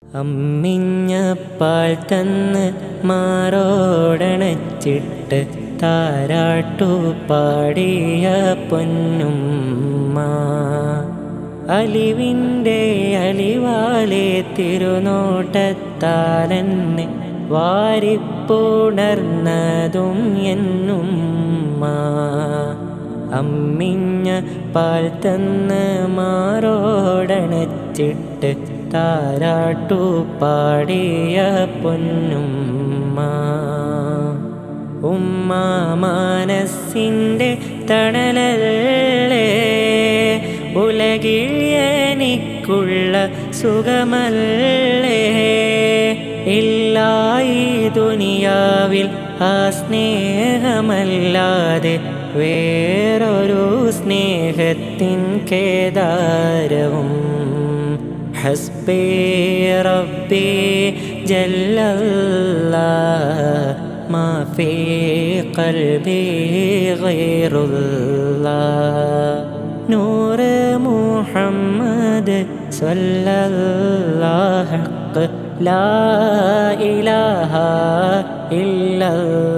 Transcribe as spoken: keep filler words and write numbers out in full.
അമ്മിഞ്ഞ പാൽ തന്ന് മാറോടണച്ചിട്ട് താരാട്ടു പാടിയ പൊന്നുമ്മ അലിവിൻ്റെ അലിവാലെ തിരുനോട്ടത്താലെന്നെ വാരിപ്പുണർന്നതും എന്നുമ്മ അമ്മിഞ്ഞ പാൽ തന്ന് മാറോടണച്ചിട്ട് താരാട്ടു പാടിയ പൊന്നുമ്മ ഉമ്മ മനസ്സിൻ്റെ തണലല്ലേ ഉലകിൽ എനിക്കുള്ള സുഖമല്ലേ ഇല്ലാ ഈ ദുനിയാവിൽ ആ സ്നേഹമല്ലാതെ വേറൊരു സ്നേഹത്തിൻ കേദാരവും ഹസ്ബി റബ്ബി ജല്ലല്ലാഹ് മാ ഫീ ഖൽബി ഗൈറുല്ലാഹ് നൂറ് മുഹമ്മദ് സ്വല്ലല്ലാഹു ലാ ഇലാഹ ഇല്ലല്ലാഹ്